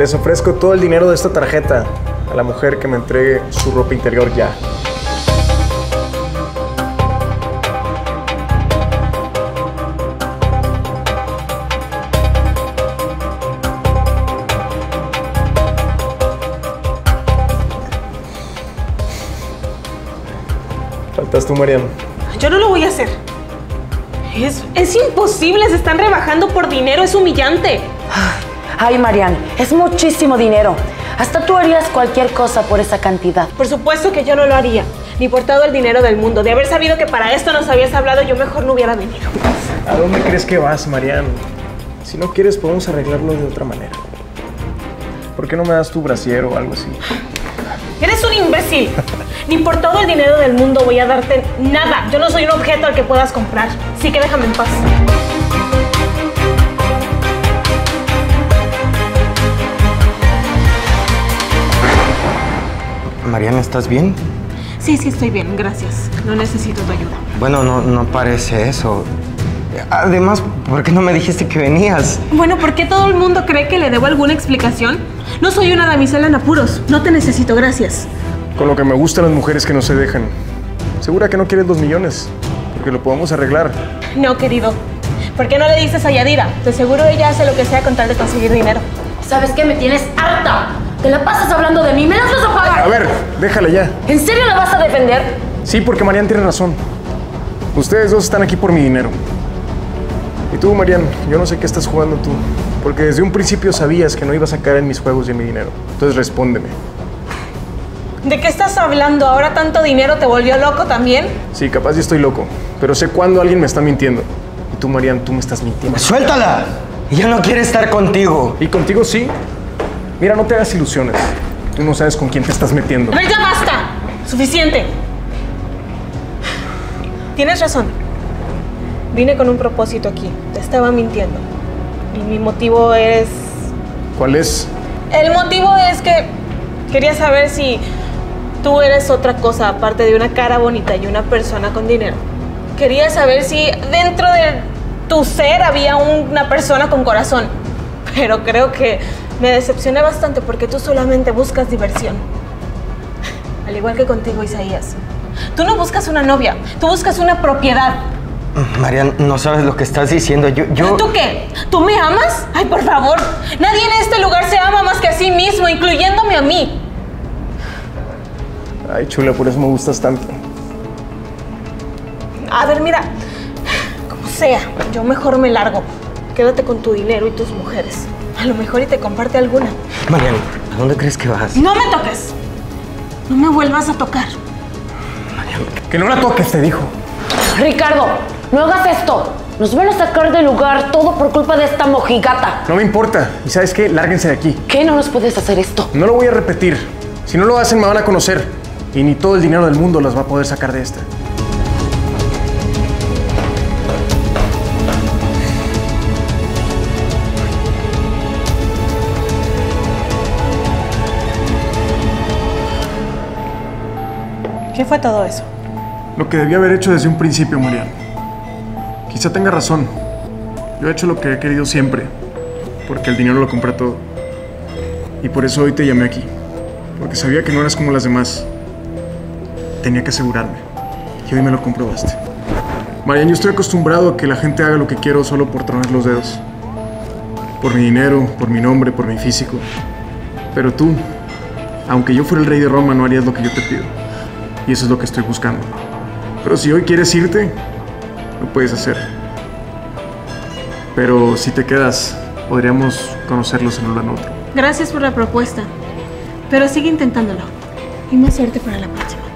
Les ofrezco todo el dinero de esta tarjeta a la mujer que me entregue su ropa interior ya. Faltas tú, Marian. Yo no lo voy a hacer. Es imposible, se están rebajando por dinero, es humillante. Ay, Marian, es muchísimo dinero. Hasta tú harías cualquier cosa por esa cantidad. Por supuesto que yo no lo haría, ni por todo el dinero del mundo. De haber sabido que para esto nos habías hablado, yo mejor no hubiera venido. ¿A dónde crees que vas, Marian? Si no quieres, podemos arreglarlo de otra manera. ¿Por qué no me das tu brasier o algo así? Eres un imbécil. Ni por todo el dinero del mundo voy a darte nada. Yo no soy un objeto al que puedas comprar. Así que déjame en paz. Mariana, ¿estás bien? Sí, estoy bien, gracias. No necesito tu ayuda. Bueno, no parece eso. Además, ¿por qué no me dijiste que venías? Bueno, ¿por qué todo el mundo cree que le debo alguna explicación? No soy una damisela en apuros. No te necesito, gracias. Con lo que me gustan las mujeres que no se dejan. ¿Segura que no quieres 2 millones? Porque lo podemos arreglar. No, querido. ¿Por qué no le dices a Yadira? De seguro ella hace lo que sea con tal de conseguir dinero. ¿Sabes qué? Me tienes harta. Te la pasas hablando de mí. ¿Me las vas a pagar? A ver, déjala ya. ¿En serio la vas a defender? Sí, porque Marian tiene razón. Ustedes dos están aquí por mi dinero. Y tú, Marian, yo no sé qué estás jugando tú. Porque desde un principio sabías que no ibas a caer en mis juegos y en mi dinero. Entonces respóndeme. ¿De qué estás hablando? ¿Ahora tanto dinero te volvió loco también? Sí, capaz yo estoy loco. Pero sé cuándo alguien me está mintiendo. Y tú, Marian, tú me estás mintiendo. ¡Suéltala! Ella no quiere estar contigo. ¿Y contigo sí? Mira, no te hagas ilusiones. Tú no sabes con quién te estás metiendo. A ver, ya basta. Suficiente. Tienes razón. Vine con un propósito aquí. Te estaba mintiendo. Y mi motivo es... ¿Cuál es? El motivo es que quería saber si tú eres otra cosa aparte de una cara bonita y una persona con dinero. Quería saber si dentro de tu ser había una persona con corazón. Pero creo que me decepcioné bastante porque tú solamente buscas diversión. Al igual que contigo, Isaías. Tú no buscas una novia, tú buscas una propiedad. Marian, no sabes lo que estás diciendo. Yo... ¿Tú qué? ¿Tú me amas? Ay, por favor. Nadie en este lugar se ama más que a sí mismo, incluyéndome a mí. Ay, chula, por eso me gustas tanto. A ver, mira. Como sea, yo mejor me largo. Quédate con tu dinero y tus mujeres. A lo mejor y te comparte alguna. Marian, ¿a dónde crees que vas? ¡No me toques! No me vuelvas a tocar. Marian, Que no la toques, te dijo. Ricardo, no hagas esto. Nos van a sacar del lugar todo por culpa de esta mojigata. No me importa. ¿Y sabes qué? Lárguense de aquí. ¿Qué? No nos puedes hacer esto. No lo voy a repetir. Si no lo hacen, me van a conocer. Y ni todo el dinero del mundo las va a poder sacar de esta. ¿Qué fue todo eso? Lo que debía haber hecho desde un principio, Marian. Quizá tenga razón. Yo he hecho lo que he querido siempre. Porque el dinero lo compra todo. Y por eso hoy te llamé aquí. Porque sabía que no eras como las demás. Tenía que asegurarme. Y hoy me lo comprobaste. Marian, yo estoy acostumbrado a que la gente haga lo que quiero solo por tronar los dedos. Por mi dinero, por mi nombre, por mi físico. Pero tú, aunque yo fuera el rey de Roma, no harías lo que yo te pido. Y eso es lo que estoy buscando. Pero si hoy quieres irte, lo puedes hacer. Pero si te quedas, podríamos conocerlos en uno al otro. Gracias por la propuesta. Pero sigue intentándolo. Y más suerte para la próxima.